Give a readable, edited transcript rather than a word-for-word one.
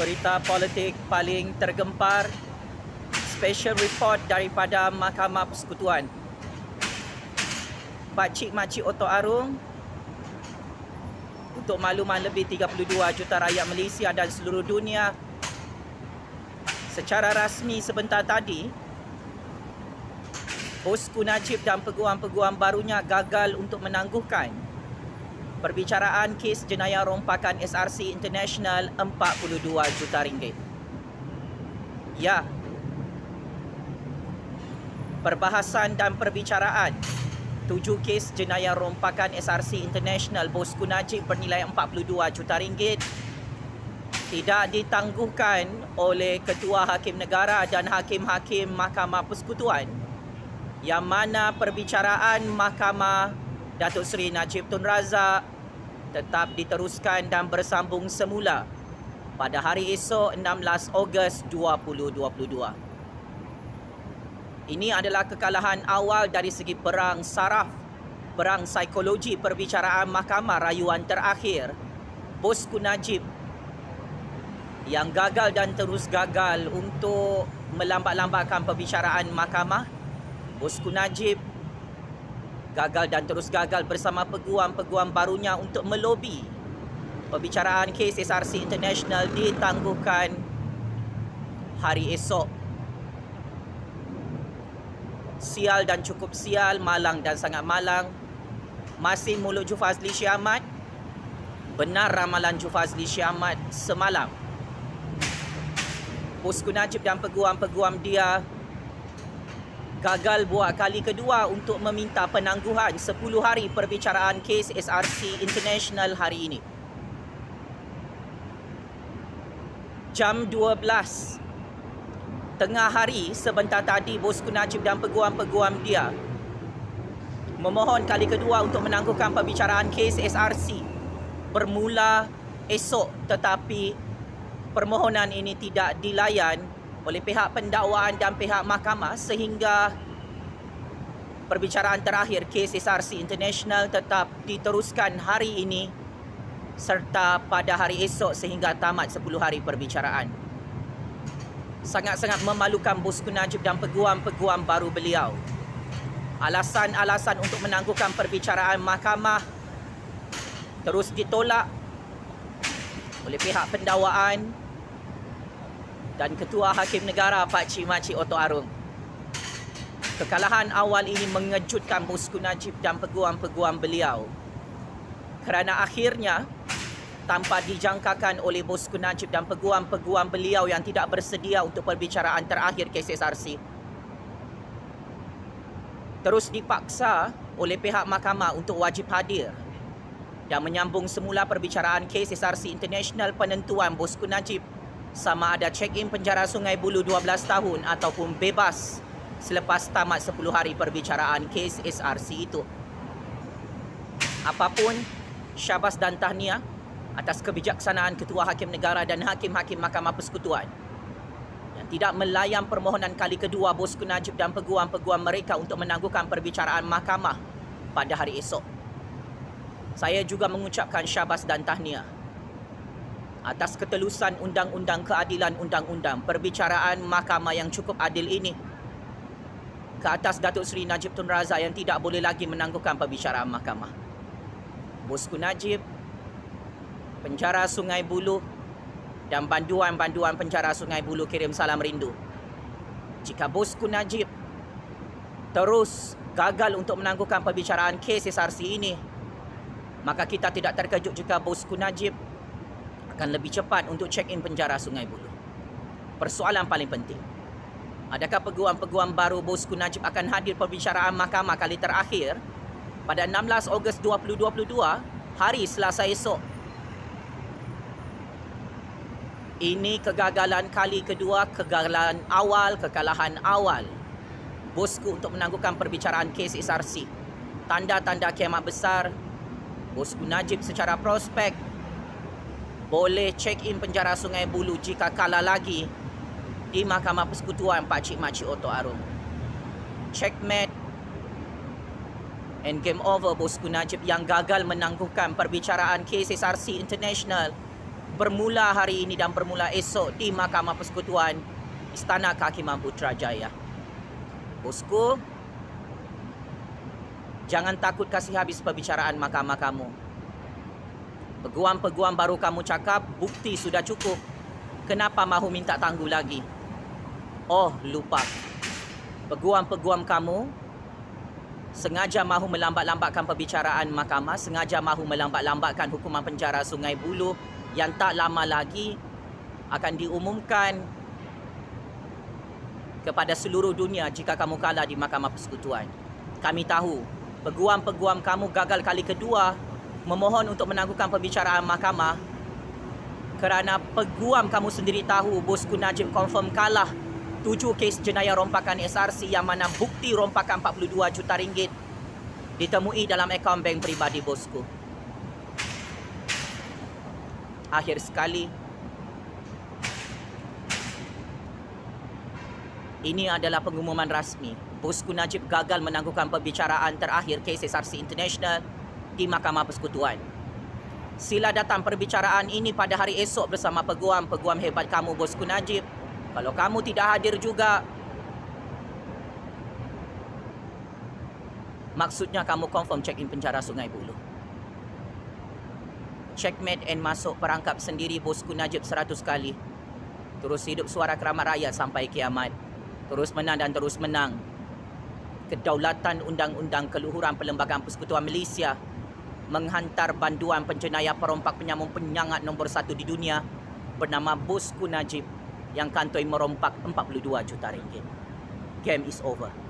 berita politik paling tergempar, special report daripada Mahkamah Persekutuan. Pakcik-makcik Oto Arung, untuk makluman lebih 32 juta rakyat Malaysia dan seluruh dunia, secara rasmi sebentar tadi, Bosku Najib dan peguam-peguam barunya gagal untuk menangguhkan perbicaraan kes jenayah rompakan SRC International 42 juta ringgit. Ya, perbahasan dan perbicaraan 7 kes jenayah rompakan SRC International Bosku Najib bernilai 42 juta ringgit tidak ditangguhkan oleh Ketua Hakim Negara dan Hakim-Hakim Mahkamah Persekutuan, yang mana perbicaraan Mahkamah Datuk Seri Najib Tun Razak tetap diteruskan dan bersambung semula pada hari esok 16 Ogos 2022. Ini adalah kekalahan awal dari segi perang saraf, perang psikologi perbicaraan mahkamah rayuan terakhir Bosku Najib yang gagal dan terus gagal untuk melambat-lambatkan perbicaraan mahkamah. Bosku Najib gagal dan terus gagal bersama peguam-peguam barunya untuk melobi perbicaraan kes SRC International ditangguhkan hari esok. Sial dan cukup sial, malang dan sangat malang. Masih mulut Jufazli Syih Ahmad. Benar ramalan Jufazli Syih Ahmad semalam. Bosku Najib dan peguam-peguam dia gagal buat kali kedua untuk meminta penangguhan 10 hari perbicaraan kes SRC International hari ini. Jam 12 tengah hari sebentar tadi, Bosku Najib dan peguam-peguam dia memohon kali kedua untuk menangguhkan perbicaraan kes SRC bermula esok, tetapi permohonan ini tidak dilayan oleh pihak pendakwaan dan pihak mahkamah sehingga perbicaraan terakhir kes SRC International tetap diteruskan hari ini serta pada hari esok sehingga tamat 10 hari perbicaraan. Sangat-sangat memalukan Bosku Najib dan peguam-peguam baru beliau. Alasan-alasan untuk menangguhkan perbicaraan mahkamah terus ditolak oleh pihak pendakwaan dan Ketua Hakim Negara Pakcik-makcik Oto Arung. Kekalahan awal ini mengejutkan Bosku Najib dan peguam-peguam beliau, kerana akhirnya tanpa dijangkakan oleh Bosku Najib dan peguam-peguam beliau yang tidak bersedia untuk perbicaraan terakhir kes SRC, terus dipaksa oleh pihak mahkamah untuk wajib hadir dan menyambung semula perbicaraan kes SRC International. Penentuan Bosku Najib sama ada check-in penjara Sungai Buloh 12 tahun ataupun bebas selepas tamat 10 hari perbicaraan kes SRC itu. Apapun, syabas dan tahniah atas kebijaksanaan Ketua Hakim Negara dan Hakim-Hakim Mahkamah Persekutuan yang tidak melayan permohonan kali kedua Bosku Najib dan peguam-peguam mereka untuk menangguhkan perbicaraan mahkamah pada hari esok. Saya juga mengucapkan syabas dan tahniah atas ketelusan Undang-Undang Keadilan Undang-Undang perbicaraan mahkamah yang cukup adil ini ke atas Datuk Seri Najib Tun Razak yang tidak boleh lagi menangguhkan perbicaraan mahkamah. Bosku Najib, penjara Sungai Buloh dan banduan-banduan penjara Sungai Buloh kirim salam rindu. Jika Bosku Najib terus gagal untuk menangguhkan perbicaraan kes SRC ini, maka kita tidak terkejut jika Bosku Najib akan lebih cepat untuk check-in penjara Sungai Buloh. Persoalan paling penting, adakah peguam-peguam baru Bosku Najib akan hadir perbicaraan mahkamah kali terakhir pada 16 Ogos 2022, hari Selasa esok? Ini kegagalan kali kedua, kegagalan awal, kekalahan awal Bosku untuk menangguhkan perbicaraan kes SRC. Tanda-tanda kiamat besar. Bosku Najib secara prospek boleh check-in penjara Sungai Buloh jika kalah lagi di Mahkamah Persekutuan Pakcik-makcik Oto Arung. Checkmate and game over Bosku Najib yang gagal menangguhkan perbicaraan kes SRC International bermula hari ini dan bermula esok di Mahkamah Persekutuan Istana Kehakiman Putrajaya. Bosku, jangan takut kasih habis perbicaraan mahkamah kamu. Peguam-peguam baru kamu cakap, bukti sudah cukup. Kenapa mahu minta tangguh lagi? Oh, lupa. Peguam-peguam kamu sengaja mahu melambat-lambatkan perbicaraan mahkamah, sengaja mahu melambat-lambatkan hukuman penjara Sungai Buloh yang tak lama lagi akan diumumkan kepada seluruh dunia jika kamu kalah di Mahkamah Persekutuan. Kami tahu peguam-peguam kamu gagal kali kedua memohon untuk menangguhkan perbicaraan mahkamah kerana peguam kamu sendiri tahu Bosku Najib confirm kalah 7 kes jenayah rompakan SRC yang mana bukti rompakan 42 juta ringgit ditemui dalam akaun bank peribadi bosku. Akhir sekali, ini adalah pengumuman rasmi. Bosku Najib gagal menangguhkan perbicaraan terakhir kes SRC International di Mahkamah Persekutuan. Sila datang perbicaraan ini pada hari esok bersama peguam-peguam hebat kamu Bosku Najib. Kalau kamu tidak hadir juga, maksudnya kamu confirm check-in penjara Sungai Buloh. Checkmate and masuk perangkap sendiri Bosku Najib 100 kali. Terus hidup suara keramat rakyat sampai kiamat. Terus menang dan terus menang. Kedaulatan Undang-Undang Keluhuran Perlembagaan Persekutuan Malaysia menghantar banduan penjenayah perompak penyambung penyangat nombor 1 di dunia bernama Bosku Najib yang kantoi merompak 42 juta ringgit. Game is over.